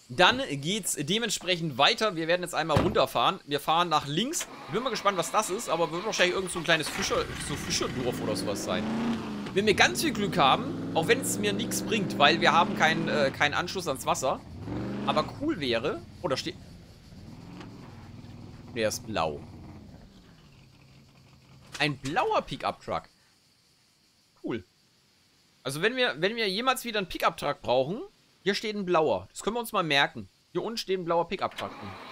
Dann geht's dementsprechend weiter. Wir werden jetzt einmal runterfahren. Wir fahren nach links. Ich bin mal gespannt, was das ist, aber wird wahrscheinlich irgend so ein kleines Fischerdorf oder sowas sein. Wenn wir ganz viel Glück haben, auch wenn es mir nichts bringt, weil wir haben keinen Anschluss ans Wasser. Aber cool wäre... Oh, da steht... Der ist blau. Ein blauer Pickup-Truck. Cool. Also wenn wir jemals wieder einen Pickup-Truck brauchen... Hier steht ein blauer. Das können wir uns mal merken. Hier unten steht ein blauer Pickup-Truck.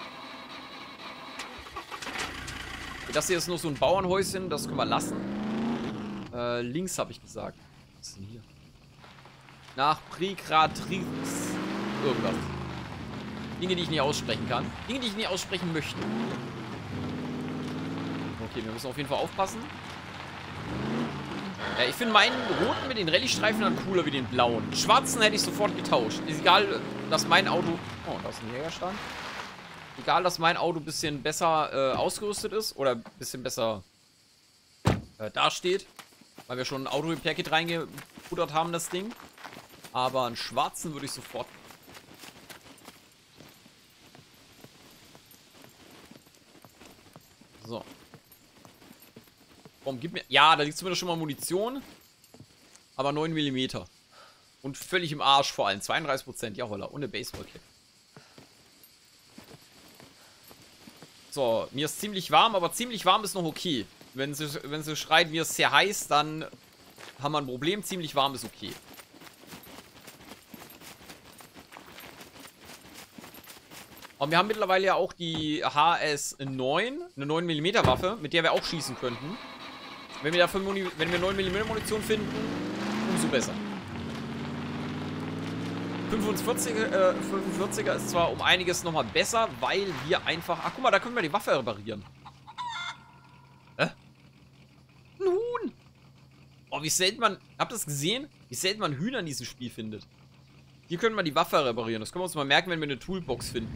Das hier ist nur so ein Bauernhäuschen. Das können wir lassen. Links habe ich gesagt. Was ist denn hier? Nach Prigratrix. Irgendwas. Dinge, die ich nicht aussprechen kann. Dinge, die ich nicht aussprechen möchte. Okay, wir müssen auf jeden Fall aufpassen. Ja, ich finde meinen roten mit den Rallye-Streifen dann cooler wie den blauen. Schwarzen hätte ich sofort getauscht. Ist egal, dass mein Auto... Oh, da ist ein Jägerstand. Egal, dass mein Auto ein bisschen besser ausgerüstet ist. Oder ein bisschen besser dasteht. Weil wir schon ein Auto-Repair-Kit reingebuttert haben, das Ding. Aber einen schwarzen würde ich sofort... So. Komm, gib mir... Ja, da liegt zumindest schon mal Munition. Aber 9 mm. Und völlig im Arsch vor allem. 32%. Ja, holla. Ohne Baseball-Cap. So, mir ist ziemlich warm, aber ziemlich warm ist noch okay. Wenn sie schreit, mir ist sehr heiß, dann haben wir ein Problem. Ziemlich warm ist okay. Und wir haben mittlerweile ja auch die HS9, eine 9 mm Waffe, mit der wir auch schießen könnten. Wenn wir 9 mm Munition finden, umso besser. 45er ist zwar um einiges nochmal besser, weil wir einfach... Ach, guck mal, da können wir die Waffe reparieren. Nun! Oh, wie selten man... Habt ihr das gesehen? Wie selten man Hühner in diesem Spiel findet. Hier können wir die Waffe reparieren. Das können wir uns mal merken, wenn wir eine Toolbox finden.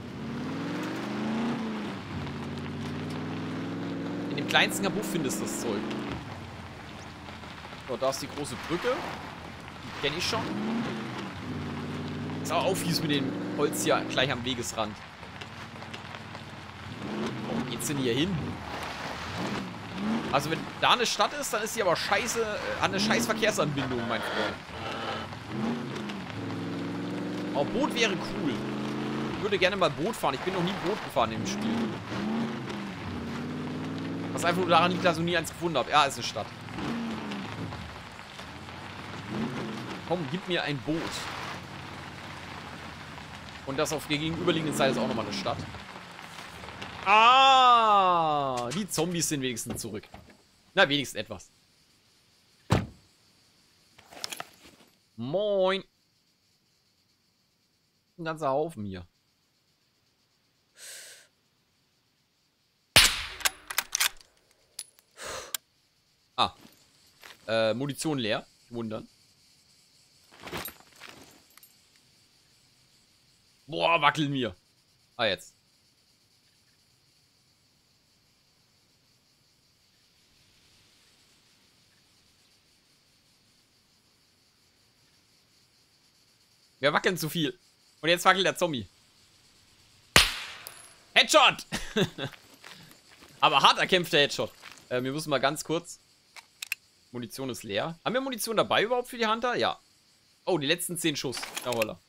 In dem kleinsten Kabuff findest du das Zeug. So, da ist die große Brücke. Die kenne ich schon. Ist auch aufhieß mit dem Holz hier gleich am Wegesrand. Warum geht's denn hier hin? Also wenn da eine Stadt ist, dann ist sie aber scheiße, hat eine scheiß Verkehrsanbindung, mein Freund. Oh, Boot wäre cool. Ich würde gerne mal Boot fahren. Ich bin noch nie Boot gefahren im Spiel. Was einfach nur daran liegt, dass ich noch nie eins gefunden habe. Ja, ist eine Stadt. Komm, gib mir ein Boot. Und das auf der gegenüberliegenden Seite ist auch nochmal eine Stadt. Ah, die Zombies sind wenigstens zurück. Na, wenigstens etwas. Moin. Ein ganzer Haufen hier. Ah. Munition leer. Wundern. Boah, wackeln wir. Ah, jetzt. Wir wackeln zu viel. Und jetzt wackelt der Zombie. Headshot! Aber hart erkämpfter Headshot. Wir müssen mal ganz kurz... Munition ist leer. Haben wir Munition dabei überhaupt für die Hunter? Ja. Oh, die letzten 10 Schuss. Na holla.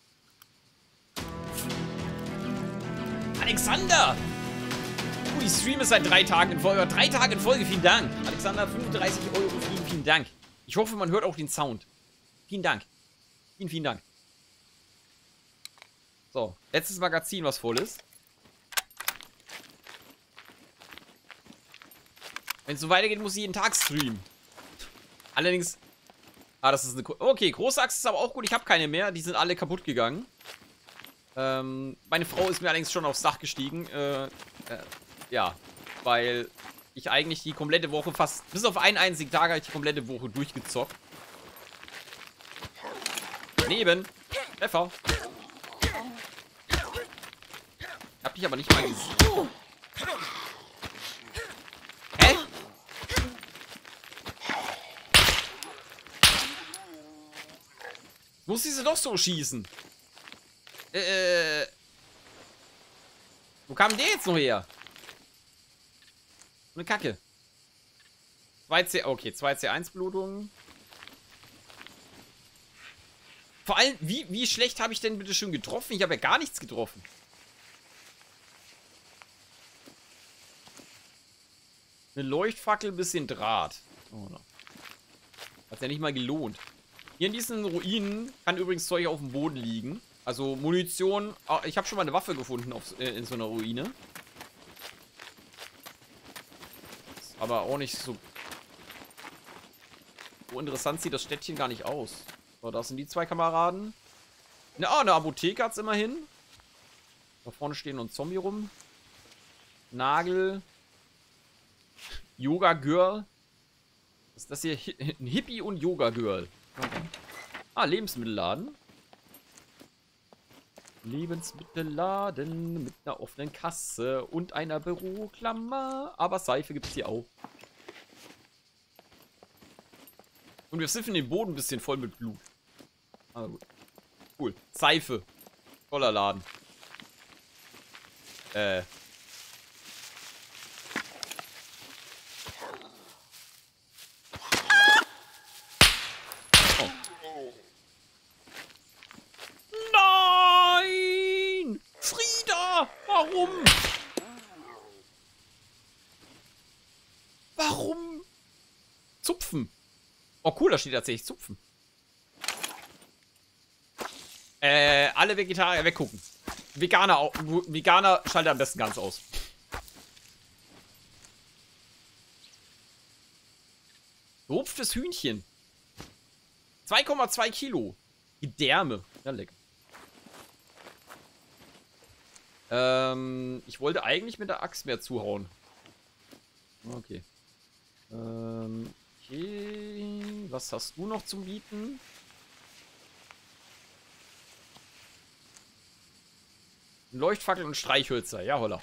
Alexander! Die Stream ist seit 3 Tagen in Folge. 3 Tage in Folge, vielen Dank. Alexander, 35 €, vielen, vielen Dank. Ich hoffe, man hört auch den Sound. Vielen Dank. Vielen, vielen Dank. So, letztes Magazin, was voll ist. Wenn es so weitergeht, muss ich jeden Tag streamen. Allerdings... Ah, das ist eine... Okay, große Axt ist aber auch gut. Ich habe keine mehr. Die sind alle kaputt gegangen. Meine Frau ist mir allerdings schon aufs Dach gestiegen. Ja, weil ich eigentlich die komplette Woche fast... Bis auf einen einzigen Tag habe ich die komplette Woche durchgezockt. Daneben. Treffer. Hab dich aber nicht mal gesehen. Hä? Muss diese doch so schießen? Wo kam der jetzt noch her? Eine Kacke. 2C, okay, 2C1 Blutung. Vor allem, wie schlecht habe ich denn bitte schon getroffen? Ich habe ja gar nichts getroffen. Eine Leuchtfackel, bisschen Draht. Oh, no. Hat's ja nicht mal gelohnt. Hier in diesen Ruinen kann übrigens Zeug auf dem Boden liegen. Also Munition. Ich habe schon mal eine Waffe gefunden in so einer Ruine. Ist aber auch nicht so... So interessant sieht das Städtchen gar nicht aus. So, da sind die zwei Kameraden. Eine Apotheke hat's immerhin. Da vorne stehen noch ein Zombie rum. Nagel. Yoga-Girl. Was ist das hier? Ein Hippie und Yoga-Girl. Okay. Lebensmittelladen. Lebensmittelladen mit einer offenen Kasse und einer Büroklammer. Aber Seife gibt es hier auch. Und wir siffen den Boden ein bisschen voll mit Blut. Ah, gut. Cool. Seife. Toller Laden. Oh. Nein! Frieda! Warum? Warum? Zupfen. Oh cool, da steht tatsächlich Zupfen. Alle Vegetarier weggucken. Veganer schaltet am besten ganz aus. Gerupftes Hühnchen. 2,2 Kilo. Gedärme. Ja, lecker. Ich wollte eigentlich mit der Axt mehr zuhauen. Okay. Okay. Was hast du noch zum Bieten? Leuchtfackel und Streichhölzer. Ja, holla.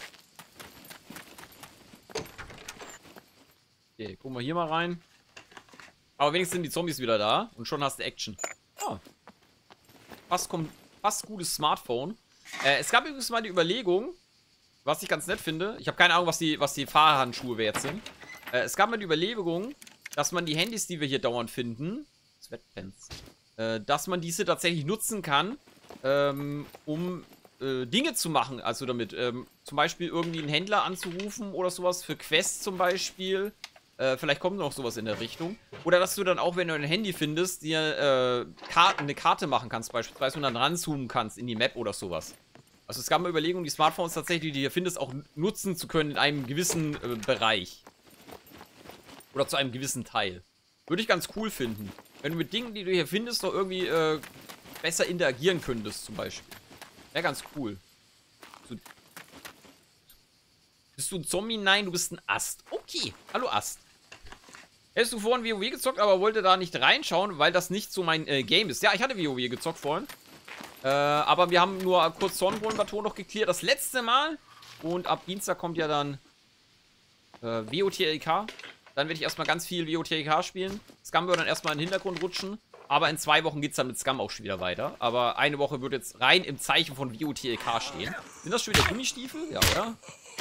Okay, gucken wir hier mal rein. Aber wenigstens sind die Zombies wieder da. Und schon hast du Action. Ah. Fast gutes Smartphone. Es gab übrigens mal die Überlegung, was ich ganz nett finde. Ich habe keine Ahnung, was die Fahrhandschuhe wert sind. Es gab mal die Überlegung, dass man die Handys, die wir hier dauernd finden, Sweatpants, dass man diese tatsächlich nutzen kann, um Dinge zu machen, also damit, zum Beispiel irgendwie einen Händler anzurufen oder sowas, für Quests zum Beispiel, vielleicht kommt noch sowas in der Richtung, oder dass du dann auch, wenn du ein Handy findest, dir eine Karte machen kannst beispielsweise und dann ranzoomen kannst in die Map oder sowas. Also es gab mal Überlegungen, die Smartphones tatsächlich, die du hier findest, auch nutzen zu können in einem gewissen Bereich. Oder zu einem gewissen Teil. Würde ich ganz cool finden. Wenn du mit Dingen, die du hier findest, noch irgendwie besser interagieren könntest, zum Beispiel. Wäre ganz cool. So. Bist du ein Zombie? Nein, du bist ein Ast. Okay. Hallo Ast. Hättest du vorhin WoW gezockt, aber wollte da nicht reinschauen, weil das nicht so mein Game ist. Ja, ich hatte WoW gezockt vorhin. Aber wir haben nur kurz Zornbrunnenbaton noch geklärt. Das letzte Mal. Und ab Dienstag kommt ja dann WOTLK. Dann werde ich erstmal ganz viel WOTLK spielen. Scum wird dann erstmal in den Hintergrund rutschen. Aber in 2 Wochen geht es dann mit Scum auch schon wieder weiter. Aber eine Woche wird jetzt rein im Zeichen von WOTLK stehen. Sind das schon wieder Gummistiefel? Ja, oder?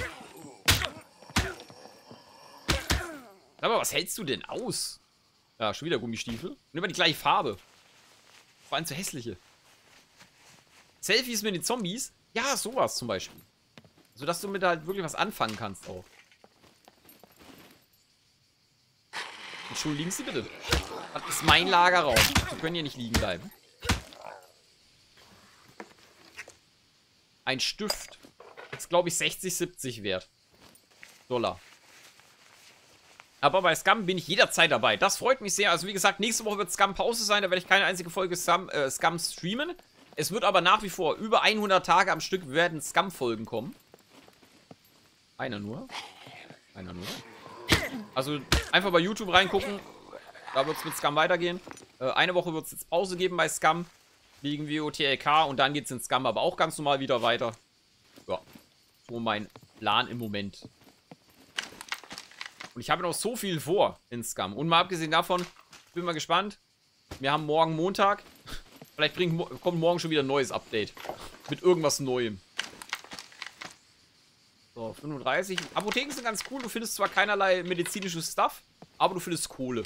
Aber was hältst du denn aus? Ja, schon wieder Gummistiefel. Und immer die gleiche Farbe. Vor allem zu hässliche. Selfies mit den Zombies? Ja, sowas zum Beispiel. Sodass du mit halt wirklich was anfangen kannst auch. Entschuldigen Sie bitte. Das ist mein Lagerraum. Sie können hier nicht liegen bleiben. Ein Stift. Ist, glaube ich, 60, 70 wert. $. Aber bei Scum bin ich jederzeit dabei. Das freut mich sehr. Also wie gesagt, nächste Woche wird Scum Pause sein. Da werde ich keine einzige Folge Scum streamen. Es wird aber nach wie vor über 100 Tage am Stück werden Scum-Folgen kommen. Einer nur. Einer nur. Also einfach bei YouTube reingucken. Da wird es mit Scum weitergehen. Eine Woche wird es jetzt Pause geben bei Scum. Wegen WOTLK. Und dann geht es in Scum aber auch ganz normal wieder weiter. Ja. So mein Plan im Moment. Und ich habe noch so viel vor in Scum. Und mal abgesehen davon, bin mal gespannt. Wir haben morgen Montag. Vielleicht kommt morgen schon wieder ein neues Update. Mit irgendwas Neuem. So, 35. Apotheken sind ganz cool. Du findest zwar keinerlei medizinisches Stuff, aber du findest Kohle.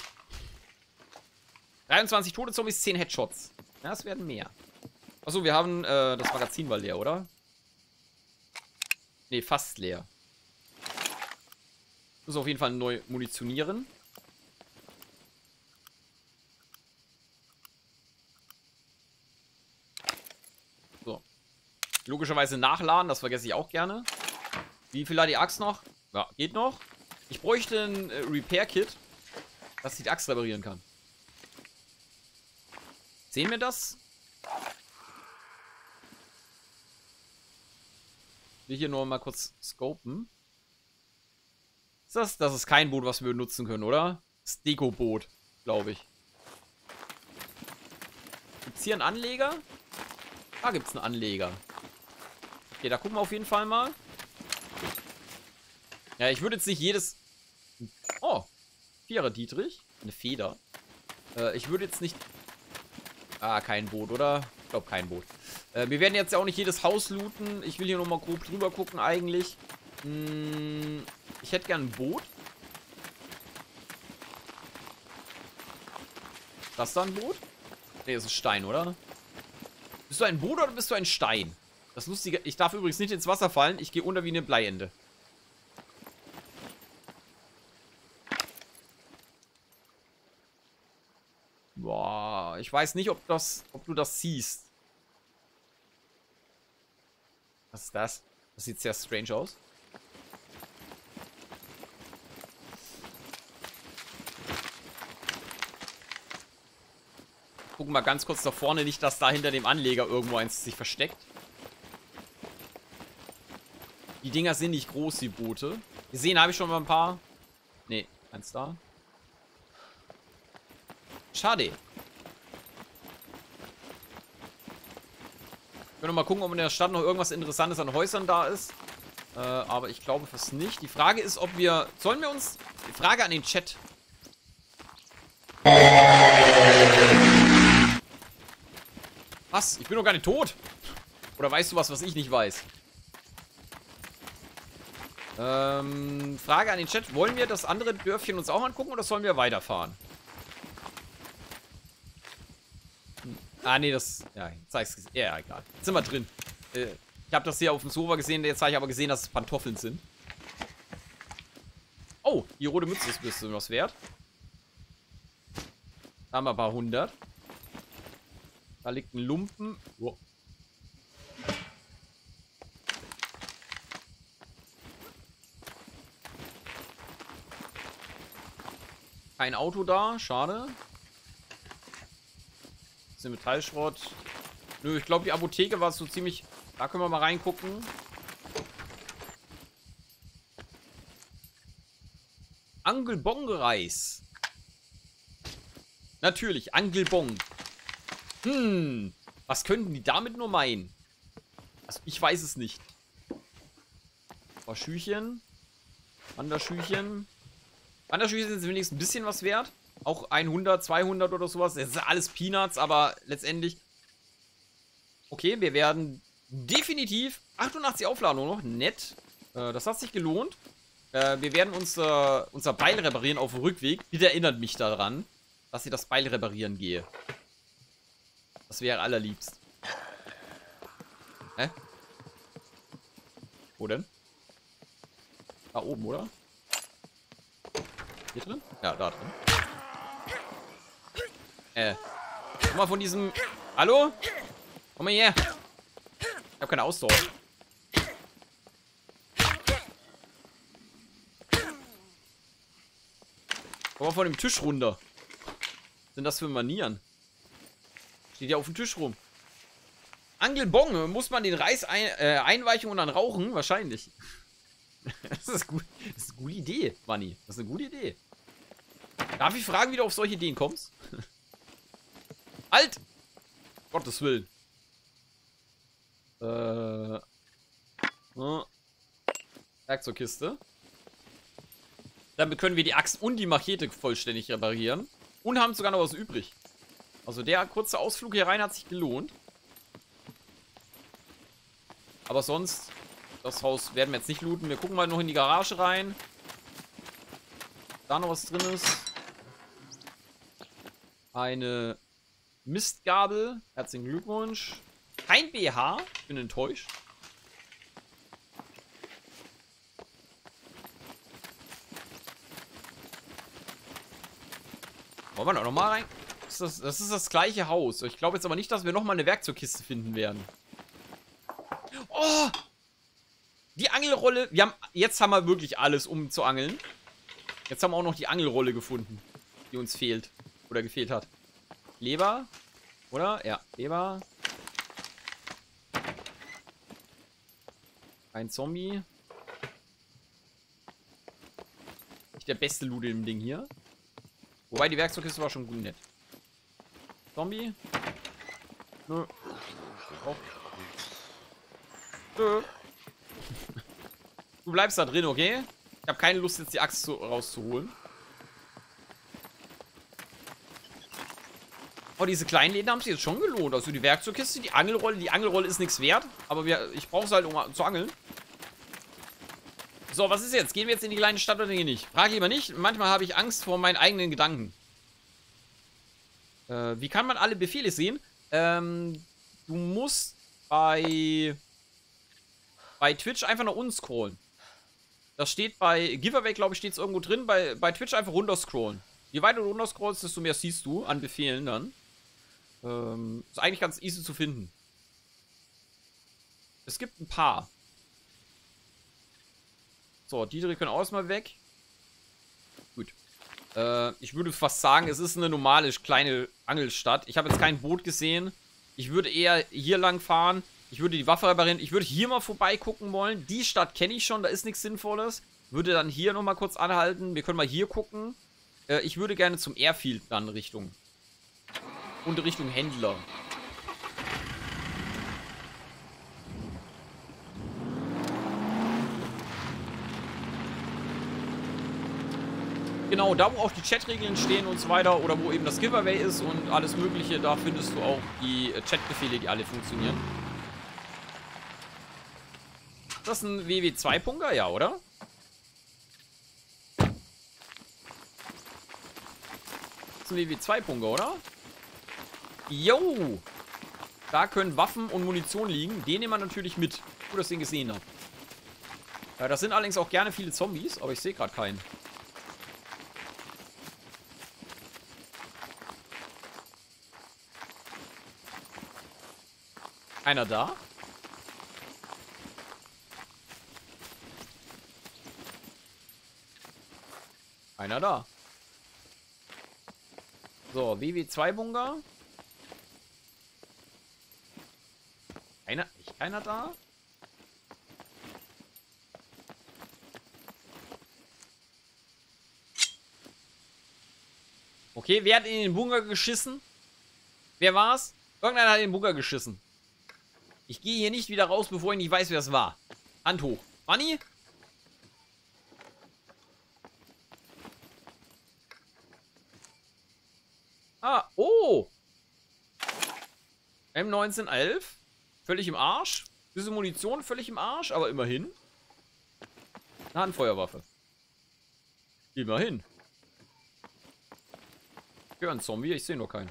23 tote Zombies, 10 Headshots. Ja, es werden mehr. Achso, wir haben, das Magazin war leer, oder? Ne, fast leer. Muss auf jeden Fall neu munitionieren. So. Logischerweise nachladen, das vergesse ich auch gerne. Wie viel hat die Axt noch? Ja, geht noch. Ich bräuchte ein Repair-Kit, dass ich die Axt reparieren kann. Sehen wir das? Ich will hier nur mal kurz scopen. Ist das? Das ist kein Boot, was wir benutzen können, oder? Das Deko-Boot, glaube ich. Gibt es hier einen Anleger? Da gibt es einen Anleger. Okay, da gucken wir auf jeden Fall mal. Ja, ich würde jetzt nicht jedes... Oh, Vierer Dietrich. Eine Feder. Ich würde jetzt nicht... Ah, kein Boot, oder? Ich glaube, kein Boot. Wir werden jetzt ja auch nicht jedes Haus looten. Ich will hier nochmal grob drüber gucken, eigentlich. Ich hätte gern ein Boot. Ist das da ein Boot? Ne, das ist ein Stein, oder? Bist du ein Boot oder bist du ein Stein? Das Lustige... Ich darf übrigens nicht ins Wasser fallen. Ich gehe unter wie eine Bleiende. Boah, ich weiß nicht, ob du das siehst. Was ist das? Das sieht sehr strange aus. Gucken wir ganz kurz da vorne, nicht, dass da hinter dem Anleger irgendwo eins sich versteckt. Die Dinger sind nicht groß, die Boote. Gesehen habe ich schon mal ein paar. Ne, eins da. Schade. Wir können mal gucken, ob in der Stadt noch irgendwas Interessantes an Häusern da ist. Aber ich glaube fast nicht. Die Frage ist, ob wir... Sollen wir uns... Die Frage an den Chat. Was? Ich bin doch gar nicht tot. Oder weißt du was ich nicht weiß? Frage an den Chat. Wollen wir das andere Dörfchen uns auch angucken oder sollen wir weiterfahren? Ah, nee, das... Ja, zeig's... Ja, egal. Jetzt sind wir drin. Ich habe das hier auf dem Sofa gesehen, jetzt habe ich aber gesehen, dass es Pantoffeln sind. Oh, die rote Mütze ist ein bisschen was wert. Da haben wir ein paar 100. Da liegt ein Lumpen. Oh. Kein Auto da, schade. Bisschen Metallschrott. Nö, ich glaube, die Apotheke war so ziemlich... Da können wir mal reingucken. Angelbong-Reis. Natürlich, Angelbong. Was könnten die damit nur meinen? Also, ich weiß es nicht. Schüchen. Wanderschüchen. Wanderschüchen sind wenigstens ein bisschen was wert. Auch 100, 200 oder sowas. Das ist alles Peanuts, aber letztendlich... Okay, wir werden definitiv... 88 Aufladungen noch. Nett. Das hat sich gelohnt. Wir werden unser Beil reparieren auf dem Rückweg. Bitte erinnert mich daran, dass ich das Beil reparieren gehe. Das wäre allerliebst. Hä? Wo denn? Da oben, oder? Hier drin? Ja, da drin. Komm mal von diesem... Hallo? Komm mal her. Ich habe keine Ausdauer. Komm mal von dem Tisch runter. Was sind das für Manieren? Steht ja auf dem Tisch rum. Angelbong. Muss man den Reis einweichen und dann rauchen? Wahrscheinlich. Das ist gut. Das ist eine gute Idee, Manni. Das ist eine gute Idee. Darf ich fragen, wie du auf solche Ideen kommst? Halt! Gottes Willen. Werkzeugkiste. Damit können wir die Axt und die Machete vollständig reparieren. Und haben sogar noch was übrig. Also der kurze Ausflug hier rein hat sich gelohnt. Aber sonst, das Haus werden wir jetzt nicht looten. Wir gucken mal noch in die Garage rein. Da noch was drin ist. Eine Mistgabel. Herzlichen Glückwunsch. Kein BH. Ich bin enttäuscht. Wollen wir da nochmal rein? Das ist das gleiche Haus. Ich glaube jetzt aber nicht, dass wir nochmal eine Werkzeugkiste finden werden. Oh! Die Angelrolle. Jetzt haben wir wirklich alles, um zu angeln. Jetzt haben wir auch noch die Angelrolle gefunden, die uns fehlt. Oder gefehlt hat. Leber. Oder? Ja, Leber. Ein Zombie. Nicht der beste Loot im Ding hier. Wobei, die Werkzeugkiste war schon gut nett. Zombie. Nö. Auch. Nö. Du bleibst da drin, okay? Ich habe keine Lust, jetzt die Axt rauszuholen. Oh, diese kleinen Läden haben sich jetzt schon gelohnt. Also die Werkzeugkiste, die Angelrolle ist nichts wert. Aber ich brauche es halt, um zu angeln. So, was ist jetzt? Gehen wir jetzt in die kleine Stadt oder nicht? Frag lieber nicht. Manchmal habe ich Angst vor meinen eigenen Gedanken. Wie kann man alle Befehle sehen? Du musst bei Twitch einfach nach unten scrollen. Das steht bei Giveaway, glaube ich, steht es irgendwo drin. Bei Twitch einfach runter scrollen. Je weiter du runter scrollst, desto mehr siehst du an Befehlen dann. Ist eigentlich ganz easy zu finden. Es gibt ein paar. So, die können auch erstmal weg. Gut. Ich würde fast sagen, es ist eine normale kleine Angelstadt. Ich habe jetzt kein Boot gesehen. Ich würde eher hier lang fahren. Ich würde die Waffe reparieren. Ich würde hier mal vorbeigucken wollen. Die Stadt kenne ich schon, da ist nichts Sinnvolles. Würde dann hier nochmal kurz anhalten. Wir können mal hier gucken. Ich würde gerne zum Airfield dann Richtung. Und Richtung Händler. Genau, da wo auch die Chatregeln stehen und so weiter. Oder wo eben das Giveaway ist und alles mögliche. Da findest du auch die Chatbefehle, die alle funktionieren. Das ist ein WW2-Punker, ja, oder? Das ist ein WW2-Punker, oder? Jo! Da können Waffen und Munition liegen. Den nehmen wir natürlich mit. Gut, dass ich den gesehen habe. Ja, das sind allerdings auch gerne viele Zombies, aber ich sehe gerade keinen. Einer da? Einer da. So, WW2-Bunker. Keiner da? Okay, wer hat in den Bunker geschissen? Wer war's? Irgendeiner hat in den Bunker geschissen. Ich gehe hier nicht wieder raus, bevor ich nicht weiß, wer es war. Hand hoch. Manni? Ah, oh! M1911. Völlig im Arsch. Diese Munition völlig im Arsch, aber immerhin. Eine Handfeuerwaffe. Immerhin. Ich höre einen Zombie, ich sehe nur keinen.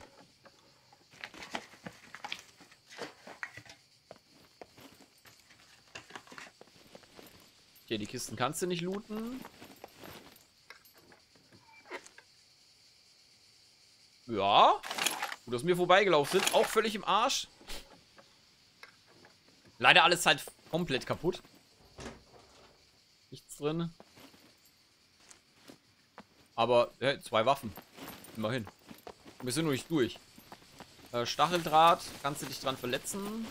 Okay, die Kisten kannst du nicht looten. Ja. Gut, dass wir vorbeigelaufen sind. Auch völlig im Arsch. Leider alles halt komplett kaputt. Nichts drin. Aber, 2 Waffen. Immerhin. Wir sind noch nicht durch. Stacheldraht. Kannst du dich dran verletzen?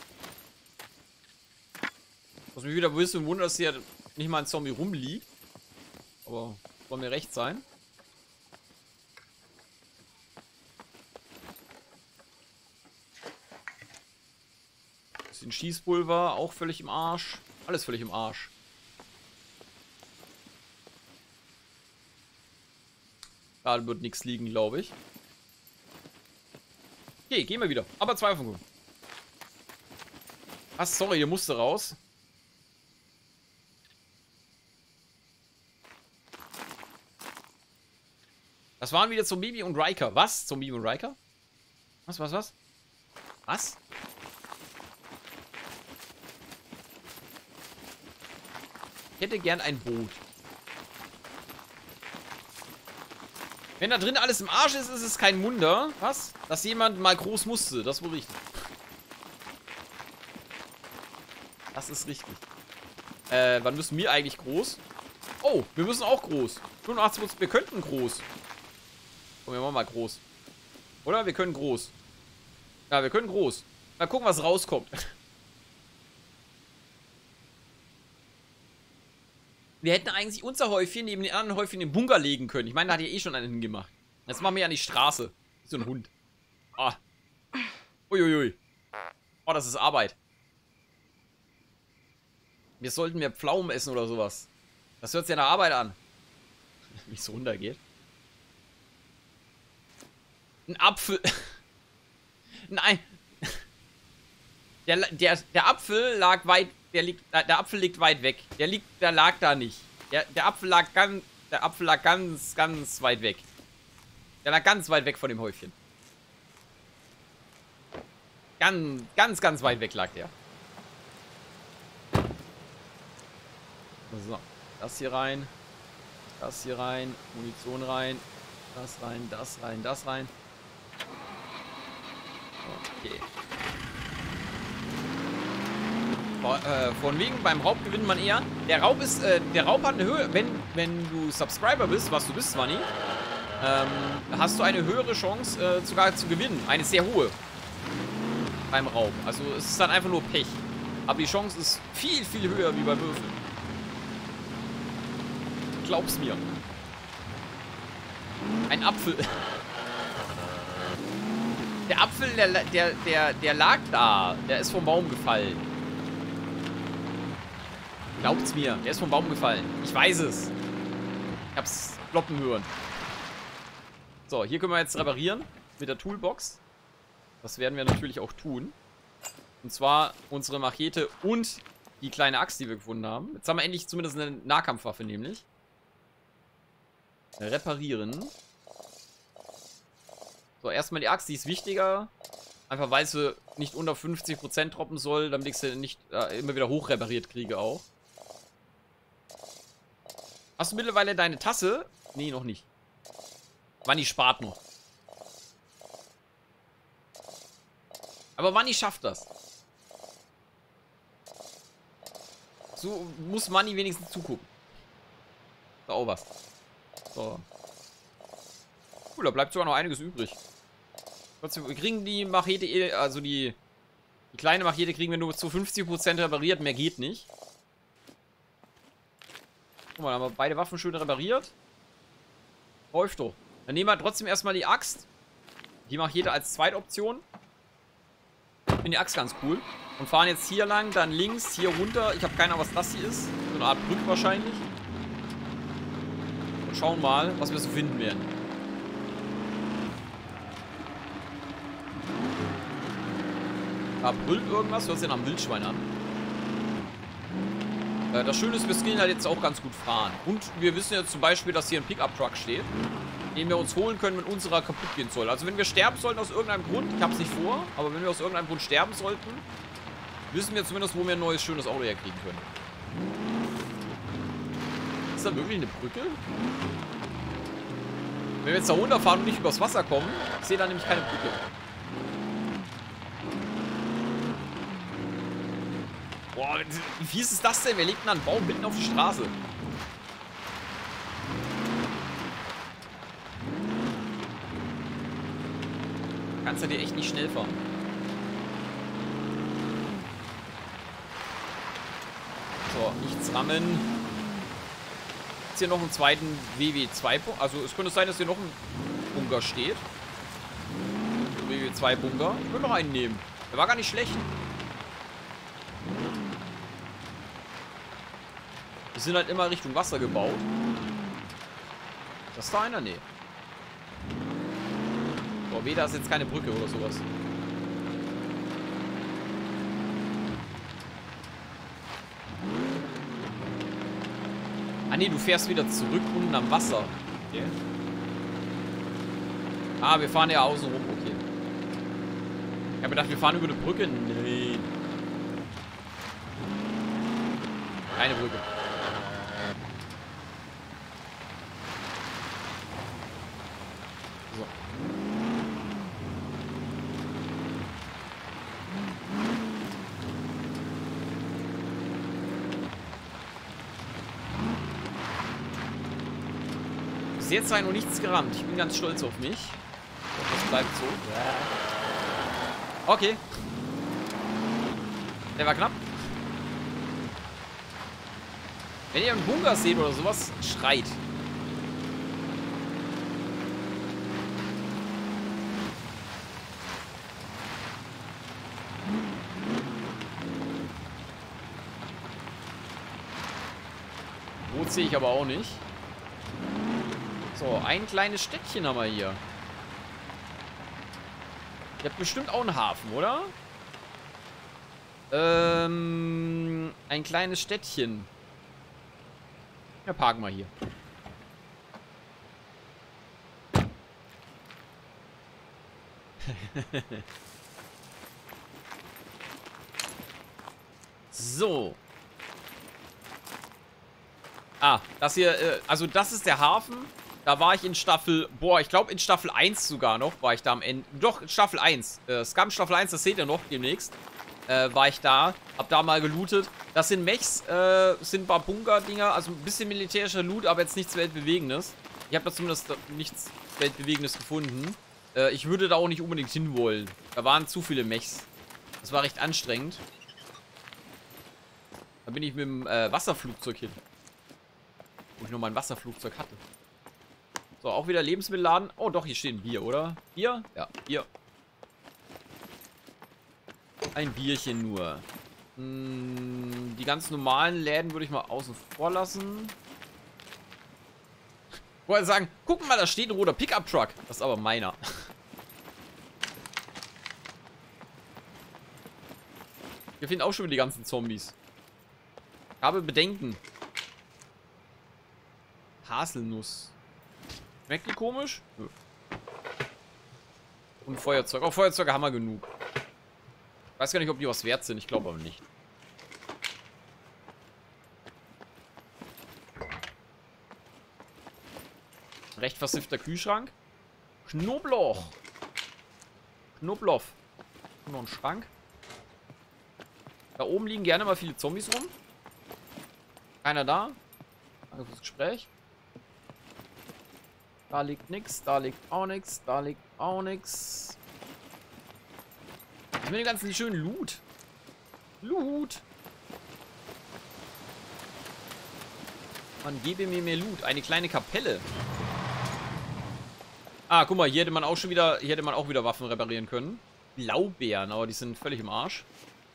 Was mich wieder ein bisschen wundert, dass hier nicht mal ein Zombie rumliegt. Aber soll mir recht sein. Bisschen Schießpulver, auch völlig im Arsch. Alles völlig im Arsch. Da wird nichts liegen, glaube ich. Okay, gehen wir wieder. Aber 2 von 5. Was? Sorry, der musste raus. Das waren wieder Zombie und Riker. Was? Zombie und Riker? Was? Was? Ich hätte gern ein Boot. Wenn da drin alles im Arsch ist, ist es kein Wunder. Was? Dass jemand mal groß musste. Das ist wohl richtig. Das ist richtig. Wann müssen wir eigentlich groß? Oh, wir müssen auch groß. 85%. Wir könnten groß. Komm, wir machen mal groß. Oder? Wir können groß. Ja, wir können groß. Mal gucken, was rauskommt. Wir hätten eigentlich unser Häufchen neben den anderen Häufchen in den Bunker legen können. Ich meine, da hat ja eh schon einen hingemacht. Jetzt machen wir ja an die Straße. Wie so ein Hund. Ah. Uiuiui. Oh, das ist Arbeit. Wir sollten mehr Pflaumen essen oder sowas. Das hört sich ja nach Arbeit an. Wie es so runtergeht. Ein Apfel. Nein. Der Apfel lag weit. Der Apfel liegt weit weg. Der lag da nicht. Der Apfel lag ganz, ganz weit weg. Der lag ganz weit weg von dem Häufchen. Ganz, ganz weit weg lag der. So, das hier rein. Das hier rein. Munition rein. Das rein, das rein, das rein. Okay. Von wegen, beim Raub gewinnt man eher. Der Raub hat eine Höhe. Wenn du Subscriber bist, was du bist, Swanny, hast du eine höhere Chance, sogar zu gewinnen. Eine sehr hohe. Beim Raub. Also es ist dann einfach nur Pech. Aber die Chance ist viel, viel höher wie bei Würfeln. Glaub's mir. Ein Apfel. Der Apfel, der lag da. Der ist vom Baum gefallen. Glaubt's mir. Der ist vom Baum gefallen. Ich weiß es. Ich hab's ploppen hören. So, hier können wir jetzt reparieren. Mit der Toolbox. Das werden wir natürlich auch tun. Und zwar unsere Machete und die kleine Axt, die wir gefunden haben. Jetzt haben wir endlich zumindest eine Nahkampfwaffe, nämlich. Reparieren. So, erstmal die Axt, die ist wichtiger. Einfach weil sie nicht unter 50% droppen soll, damit ich sie nicht immer wieder hoch repariert kriege auch. Hast du mittlerweile deine Tasse? Nee, noch nicht. Wanni spart noch. Aber Wanni schafft das. So muss Wanni wenigstens zugucken. Ist auch was. So. Cool, da bleibt sogar noch einiges übrig. Wir kriegen die Machete, also die kleine Machete kriegen wir nur zu 50% repariert, mehr geht nicht. Guck mal, da haben wir beide Waffen schön repariert. Läuft doch. Dann nehmen wir trotzdem erstmal die Axt. Die Machete als Zweitoption. Ich finde die Axt ganz cool. Und fahren jetzt hier lang, dann links, hier runter. Ich habe keine Ahnung, was das hier ist. So eine Art Brücke wahrscheinlich. Und schauen mal, was wir so finden werden. Da brüllt irgendwas, hört sich nach einem Wildschwein an. Das Schöne ist, wir skillen halt jetzt auch ganz gut fahren. Und wir wissen jetzt zum Beispiel, dass hier ein Pickup-Truck steht, den wir uns holen können, wenn unserer kaputt gehen soll. Also wenn wir sterben sollten aus irgendeinem Grund, ich hab's nicht vor, aber wenn wir aus irgendeinem Grund sterben sollten, wissen wir zumindest, wo wir ein neues, schönes Auto herkriegen können. Ist da wirklich eine Brücke? Wenn wir jetzt da runterfahren und nicht übers Wasser kommen, ich sehe da nämlich keine Brücke. Boah, wie fies ist das denn? Wir legten einen Baum mitten auf die Straße. Kannst du dir echt nicht schnell fahren. So, nichts rammen. Ist hier noch einen zweiten WW2-Bunker? Also es könnte sein, dass hier noch ein Bunker steht. WW2-Bunker. Ich würde noch einen nehmen. Der war gar nicht schlecht. Die sind halt immer Richtung Wasser gebaut. Ist das da einer? Nee. Boah, weh, da ist jetzt keine Brücke oder sowas. Ah nee, du fährst wieder zurück unten am Wasser. Okay. Ah, wir fahren ja außen rum. Okay. Ich habe gedacht, wir fahren über eine Brücke. Nein. Keine Brücke. So. Bis jetzt sei noch nichts gerammt. Ich bin ganz stolz auf mich. Das bleibt so. Okay. Der war knapp. Wenn ihr einen Bunker seht oder sowas, schreit. Boot sehe ich aber auch nicht. So, ein kleines Städtchen haben wir hier. Ihr habt bestimmt auch einen Hafen, oder? Ein kleines Städtchen. Ja, parken wir hier. So. Ah, das hier, also das ist der Hafen. Da war ich in Staffel, boah, ich glaube in Staffel 1 sogar noch, war ich da am Ende. Doch, in Staffel 1. Scum Staffel 1, das seht ihr noch demnächst. War ich da, hab da mal gelootet. Das sind Mechs, sind ein paar Bunker-Dinger, also ein bisschen militärischer Loot, aber jetzt nichts Weltbewegendes. Ich habe da zumindest nichts Weltbewegendes gefunden. Ich würde da auch nicht unbedingt hinwollen. Da waren zu viele Mechs. Das war recht anstrengend. Da bin ich mit dem Wasserflugzeug hin. Wo ich noch mal ein Wasserflugzeug hatte. So, auch wieder Lebensmittelladen. Oh doch, hier steht ein Bier, oder? Bier? Ja, Bier. Ein Bierchen nur. Die ganz normalen Läden würde ich mal außen vor lassen. Ich wollte sagen, guck mal, da steht ein roter Pickup-Truck. Das ist aber meiner. Hier finden auch schon wieder die ganzen Zombies. Ich habe Bedenken. Haselnuss. Schmeckt die komisch? Nö. Und Feuerzeug. Auch Feuerzeuge haben wir genug. Ich weiß gar nicht, ob die was wert sind. Ich glaube aber nicht. Recht versiffter Kühlschrank. Knoblauch. Knoblauch. Noch ein Schrank. Da oben liegen gerne mal viele Zombies rum. Keiner da. Danke fürs Gespräch. Da liegt nichts, da liegt auch nichts, da liegt auch nichts. Ich will den ganzen schönen Loot. Loot. Man gebe mir mehr Loot. Eine kleine Kapelle. Ah, guck mal, hier hätte man auch schon wieder, hier hätte man auch wieder Waffen reparieren können. Blaubeeren, aber die sind völlig im Arsch.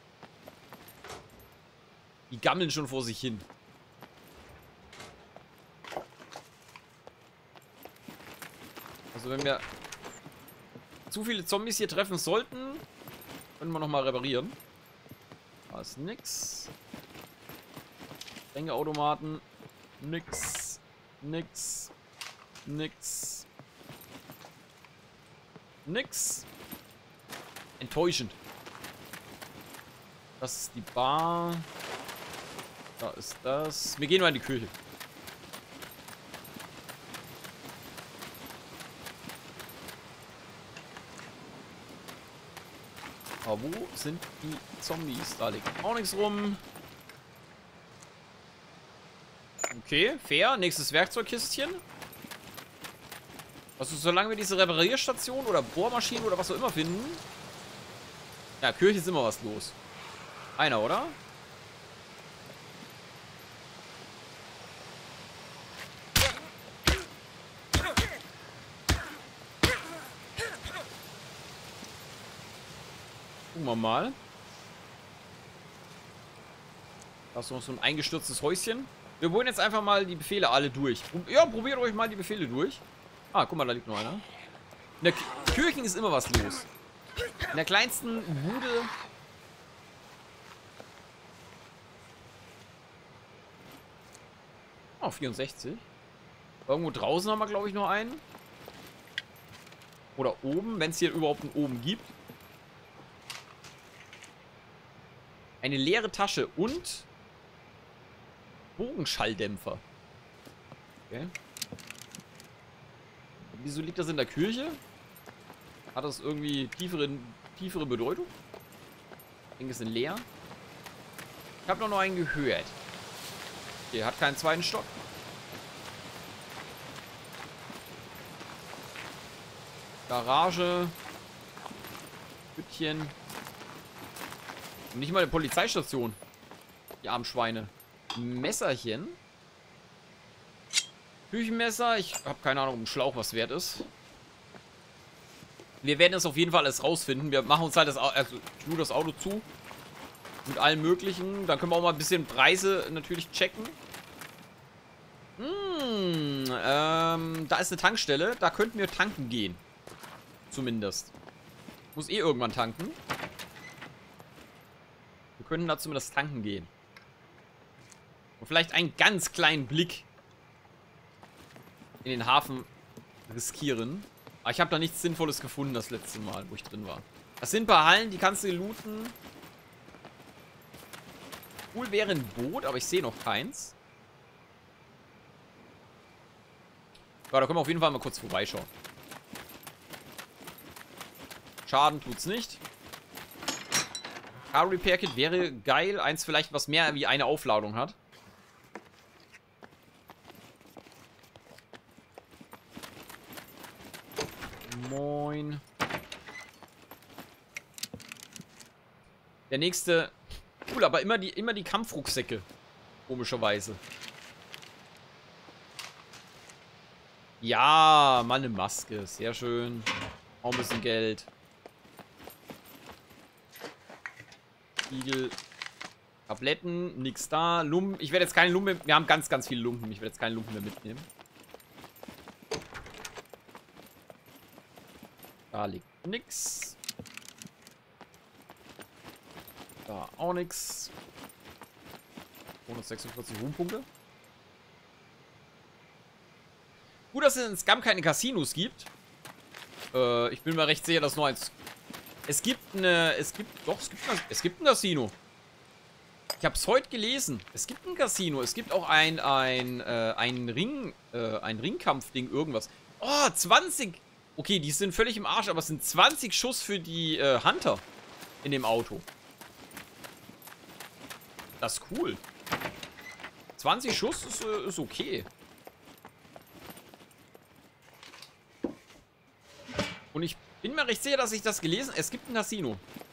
Die gammeln schon vor sich hin. Also wenn wir zu viele Zombies hier treffen sollten, können wir nochmal reparieren. Da ist nix. Tränkeautomaten. Nix. Nix. Nix. Nix. Enttäuschend. Das ist die Bar. Da ist das. Wir gehen mal in die Küche. Aber wo sind die Zombies? Da liegt auch nichts rum. Okay, fair. Nächstes Werkzeugkistchen. Also solange wir diese Reparierstation oder Bohrmaschinen oder was auch immer finden. Ja, Kirche ist immer was los. Einer, oder? Gucken wir mal. Da ist noch so ein eingestürztes Häuschen. Wir holen jetzt einfach mal die Befehle alle durch. Ja, probiert euch mal die Befehle durch. Ah, guck mal, da liegt noch einer. In der Kirche ist immer was los. In der kleinsten Bude. Oh, 64. Irgendwo draußen haben wir, glaube ich, noch einen. Oder oben, wenn es hier überhaupt einen oben gibt. Eine leere Tasche und Bogenschalldämpfer. Okay. Wieso liegt das in der Küche? Hat das irgendwie tiefere Bedeutung? Ich denke, es sind leer. Ich habe noch einen gehört. Okay, hat keinen zweiten Stock. Garage. Hütchen. Und nicht mal eine Polizeistation. Die armen Schweine. Messerchen. Küchenmesser. Ich habe keine Ahnung, ob ein Schlauch was wert ist. Wir werden es auf jeden Fall alles rausfinden. Wir machen uns halt das Auto zu. Mit allem Möglichen. Dann können wir auch mal ein bisschen Preise natürlich checken. Da ist eine Tankstelle. Da könnten wir tanken gehen. Zumindest. Muss eh irgendwann tanken. Wir könnten da zumindest tanken gehen. Und vielleicht einen ganz kleinen Blick in den Hafen riskieren. Aber ich habe da nichts Sinnvolles gefunden das letzte Mal, wo ich drin war. Das sind ein paar Hallen, die kannst du looten. Cool wäre ein Boot, aber ich sehe noch keins. Ja, da können wir auf jeden Fall mal kurz vorbeischauen. Schaden tut's nicht. Car Repair Kit wäre geil. Eins vielleicht, was mehr wie eine Aufladung hat. Moin. Der nächste. Cool, aber immer die Kampfrucksäcke. Komischerweise. Ja, mal eine Maske. Sehr schön. Auch ein bisschen Geld. Spiegel. Tabletten. Nix da. Lumpen. Ich werde jetzt keine Lumpen. Wir haben ganz, ganz viele Lumpen. Ich werde jetzt keine Lumpen mehr mitnehmen. Da liegt nix. Da auch nix. 146 Ruhmpunkte. Gut, dass es in Scum keine Casinos gibt. Ich bin mir recht sicher, dass nur eins. Es gibt ein Casino. Ich habe es heute gelesen. Es gibt ein Casino. Es gibt auch ein Ringkampf-Ding, irgendwas. Oh, 20. Okay, die sind völlig im Arsch, aber es sind 20 Schuss für die Hunter in dem Auto. Das ist cool. 20 Schuss ist okay. Und ich bin mir recht sicher, dass ich das gelesen habe. Es gibt ein Casino.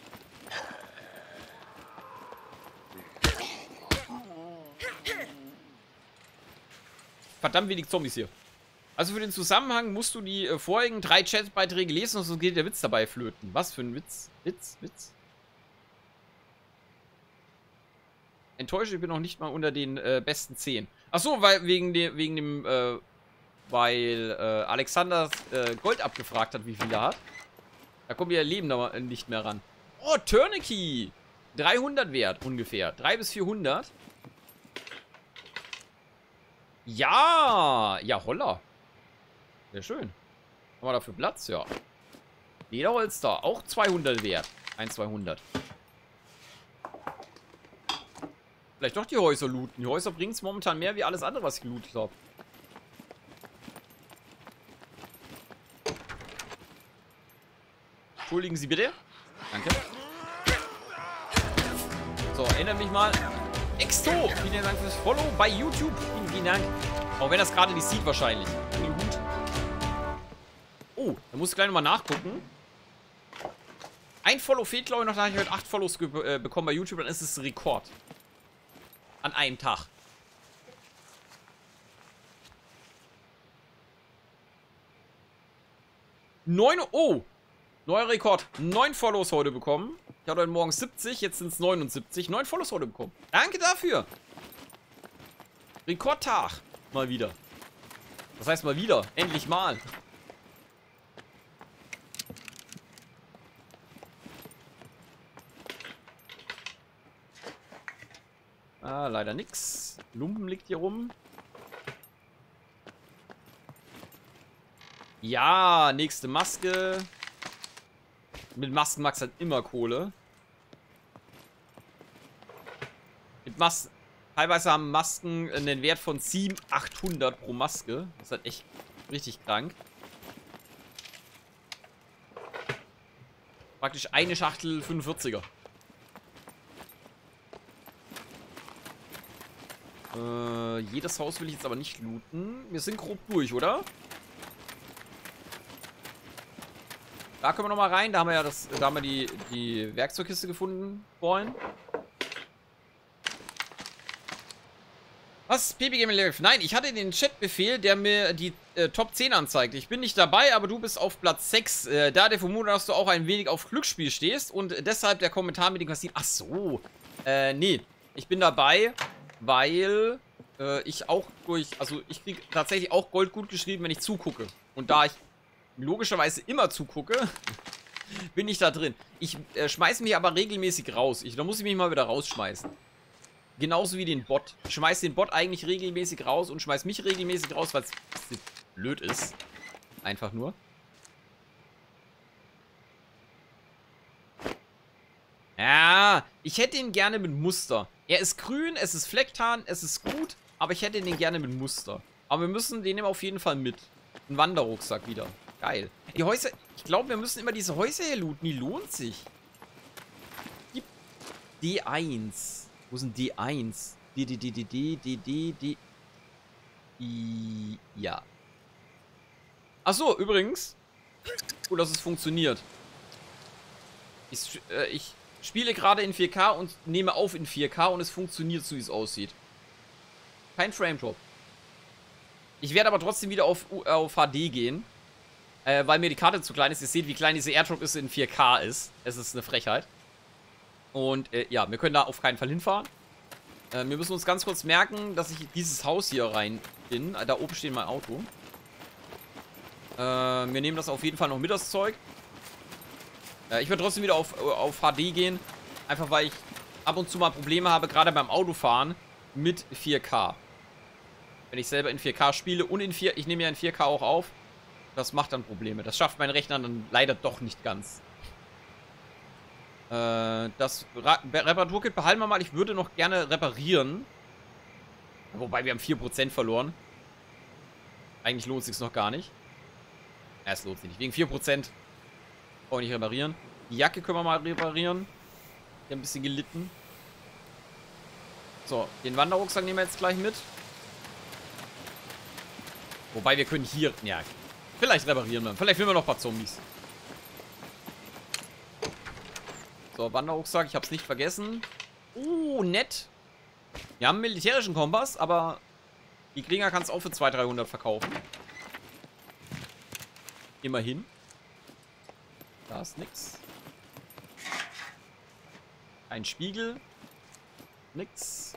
Verdammt wenig Zombies hier. Also für den Zusammenhang musst du die vorigen 3 Chatbeiträge lesen, sonst geht der Witz dabei flöten. Was für ein Witz? Witz? Enttäuscht, ich bin noch nicht mal unter den besten 10. Achso, weil weil Alexander Gold abgefragt hat, wie viel er hat. Da kommen wir Leben nicht mehr ran. Oh, Tourniquet! 300 wert ungefähr. 300 bis 400. Ja! Ja, holla. Sehr schön. Haben wir dafür Platz? Ja. Lederholster, auch 200 wert. 200. Vielleicht doch die Häuser looten. Die Häuser bringen es momentan mehr wie alles andere, was ich gelootet habe. Entschuldigen Sie bitte. Danke. So, erinnert mich mal. Exto, vielen Dank fürs Follow bei YouTube. Vielen Dank. Auch wenn das gerade nicht sieht wahrscheinlich. Gut. Oh, da muss ich gleich nochmal nachgucken. Ein Follow fehlt, glaube ich, noch. Da habe ich heute 8 Follows bekommen bei YouTube. Dann ist es ein Rekord. An einem Tag. Oh! Neuer Rekord. 9 Follows heute bekommen. Ich hatte heute Morgen 70, jetzt sind es 79. 9 Follows heute bekommen. Danke dafür. Rekordtag. Mal wieder. Das heißt mal wieder. Endlich mal. Ah, leider nix. Lumpen liegt hier rum. Ja, nächste Maske. Mit Masken magst du halt immer Kohle. Mit Masken. Teilweise haben Masken einen Wert von 700, 800 pro Maske. Das ist halt echt richtig krank. Praktisch eine Schachtel 45er. Jedes Haus will ich jetzt aber nicht looten. Wir sind grob durch, oder? Da können wir nochmal rein. Da haben wir ja da haben wir die Werkzeugkiste gefunden vorhin. Was? PPG Live? Nein, ich hatte den Chatbefehl, der mir die Top 10 anzeigt. Ich bin nicht dabei, aber du bist auf Platz 6. Da der Vermutung, dass du auch ein wenig auf Glücksspiel stehst und deshalb der Kommentar mit dem Casino. Ach so. Nee. Ich bin dabei, weil ich auch also ich kriege tatsächlich auch Gold gut geschrieben, wenn ich zugucke. Und da ich logischerweise immer zugucke, bin ich da drin. Ich schmeiße mich aber regelmäßig raus. Da muss ich mich mal wieder rausschmeißen. Genauso wie den Bot. Ich schmeiß den Bot eigentlich regelmäßig raus und schmeiß mich regelmäßig raus, weil es blöd ist. Einfach nur. Ja, ich hätte ihn gerne mit Muster. Er ist grün, es ist Flecktarn, es ist gut, aber ich hätte ihn gerne mit Muster. Aber wir müssen den nehmen auf jeden Fall mit. Ein Wanderrucksack wieder. Geil. Die Häuser, ich glaube, wir müssen immer diese Häuser hier looten. Die lohnt sich. D1. Wo ist denn D1? Ja. Achso, übrigens. Gut, dass es funktioniert. Ich spiele gerade in 4K und nehme auf in 4K und es funktioniert so, wie es aussieht. Kein Frame-Drop. Ich werde aber trotzdem wieder auf HD gehen. Weil mir die Karte zu klein ist. Ihr seht, wie klein diese Airdrop ist in 4K ist. Es ist eine Frechheit. Und ja, wir können da auf keinen Fall hinfahren. Wir müssen uns ganz kurz merken, dass ich dieses Haus hier rein bin. Da oben steht mein Auto. Wir nehmen das auf jeden Fall noch mit, das Zeug. Ich werde trotzdem wieder auf HD gehen. Einfach weil ich ab und zu mal Probleme habe, gerade beim Autofahren mit 4K. Wenn ich selber in 4K spiele und ich nehme ja in 4K auch auf. Das macht dann Probleme. Das schafft mein Rechner dann leider doch nicht ganz. Das Reparaturkit behalten wir mal. Ich würde noch gerne reparieren. Wobei wir haben 4% verloren. Eigentlich lohnt es sich noch gar nicht. Ja, es lohnt sich nicht. Wegen 4% brauche ich nicht reparieren. Die Jacke können wir mal reparieren. Die hat ein bisschen gelitten. So, den Wanderrucksack nehmen wir jetzt gleich mit. Wobei wir können hier... Ja, vielleicht reparieren wir. Vielleicht finden wir noch ein paar Zombies. So, Wanderrucksack, ich hab's nicht vergessen. Nett. Wir haben einen militärischen Kompass, aber die Krieger kann es auch für 200, 300 verkaufen. Immerhin. Da ist nix. Ein Spiegel. Nix.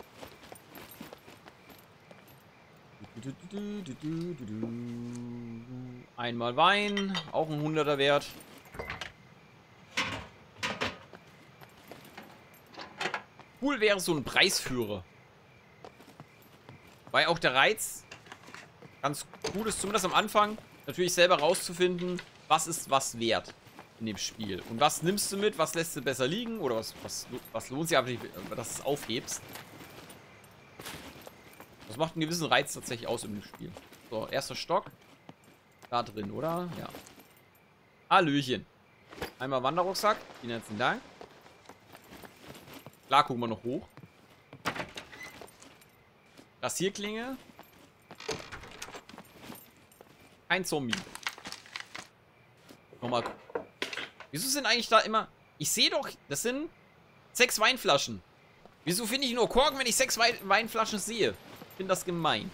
Einmal Wein. Auch ein 100er wert. Cool wäre so ein Preisführer. Weil auch der Reiz ganz gut ist, zumindest am Anfang, natürlich selber rauszufinden, was ist was wert in dem Spiel. Und was nimmst du mit, was lässt du besser liegen oder was lohnt sich einfach nicht, dass du es aufhebst. Das macht einen gewissen Reiz tatsächlich aus in dem Spiel. So, erster Stock. Da drin, oder? Ja. Hallöchen. Einmal Wanderrucksack. Vielen herzlichen Dank. Klar, gucken wir noch hoch. Rasierklinge. Kein Zombie. Nochmal. Wieso sind eigentlich da immer... Ich sehe doch, das sind 6 Weinflaschen. Wieso finde ich nur Korken, wenn ich 6 Weinflaschen sehe? Ich finde das gemein.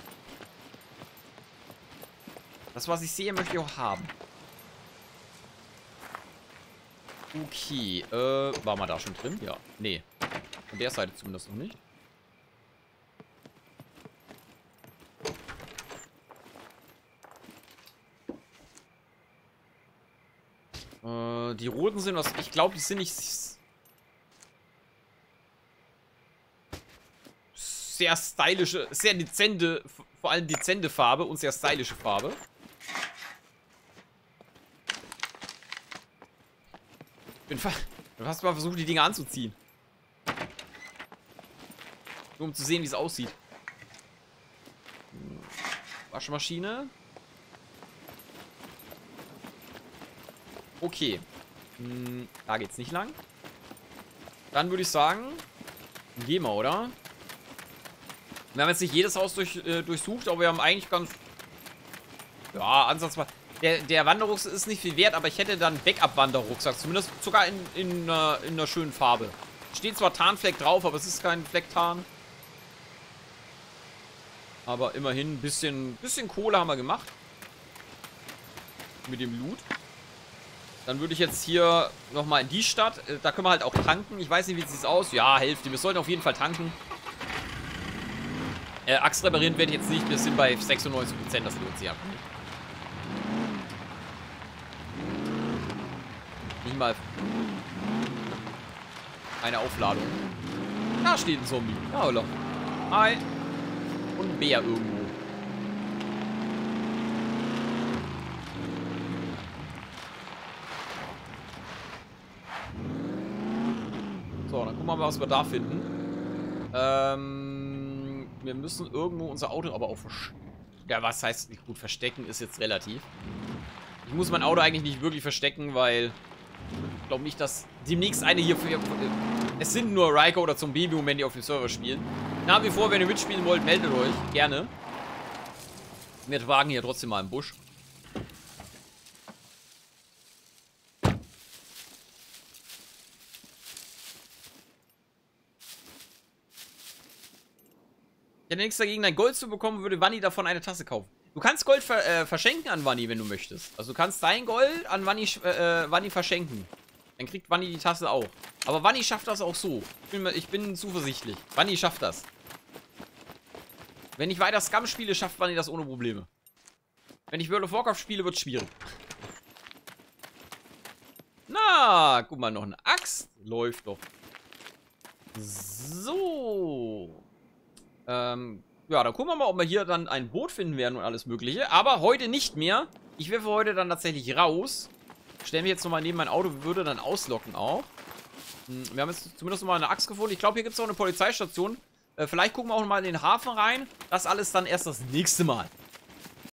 Das, was ich sehe, möchte ich auch haben. Okay, war man da schon drin? Ja. Nee. Von der Seite zumindest noch nicht. Die roten sind was. Ich glaube, die sind nicht sehr stylische, sehr dezente, vor allem dezente Farbe und sehr stylische Farbe. bin fast mal versucht, die Dinge anzuziehen. Nur um zu sehen, wie es aussieht. Waschmaschine. Okay. Da geht's nicht lang. Dann würde ich sagen, gehen wir, oder? Wir haben jetzt nicht jedes Haus durchsucht, aber wir haben eigentlich ganz... Ja, ansatzweise... Der Wanderrucksack ist nicht viel wert, aber ich hätte dann einen Backup-Wanderrucksack. Zumindest sogar in einer schönen Farbe. Steht zwar Tarnfleck drauf, aber es ist kein Flecktarn. Aber immerhin ein bisschen Kohle haben wir gemacht. Mit dem Loot. Dann würde ich jetzt hier nochmal in die Stadt. Da können wir halt auch tanken. Ich weiß nicht, wie sieht es aus. Ja, Hälfte. Wir sollten auf jeden Fall tanken. Axt reparieren werde ich jetzt nicht. Wir sind bei 96%. Das lohnt sich einfach nicht. Nicht mal eine Aufladung. Da steht ein Zombie. Ja, hallo. Hi. Und ein Bär irgendwo. So, dann gucken wir mal, was wir da finden. Wir müssen irgendwo unser Auto aber auch verstecken. Ja, was heißt nicht gut verstecken, ist jetzt relativ. Ich muss mein Auto eigentlich nicht wirklich verstecken, weil ich glaube nicht, dass demnächst eine hier für... Es sind nur Ryko oder Zombie im Moment, die auf dem Server spielen. Nach wie vor, wenn ihr mitspielen wollt, meldet euch. Gerne. Wir wagen hier trotzdem mal im Busch. Ich hätte nichts dagegen, dein Gold zu bekommen, würde Vanni davon eine Tasse kaufen. Du kannst Gold verschenken an Vanni, wenn du möchtest. Also du kannst dein Gold an Vanni verschenken. Dann kriegt Vanni die Tasse auch. Aber Vanni schafft das auch so. Ich bin zuversichtlich. Vanni schafft das. Wenn ich weiter Scum spiele, schafft Vanni das ohne Probleme. Wenn ich World of Warcraft spiele, wird es schwierig. Na, guck mal, noch eine Axt. Läuft doch. So. Ja, dann gucken wir mal, ob wir hier dann ein Boot finden werden und alles mögliche. Aber heute nicht mehr. Ich wäre für heute dann tatsächlich raus. Stellen wir jetzt nochmal neben mein Auto, würde dann auslocken auch. Wir haben jetzt zumindest nochmal eine Axt gefunden. Ich glaube, hier gibt es auch eine Polizeistation. Vielleicht gucken wir auch nochmal in den Hafen rein. Das alles dann erst das nächste Mal.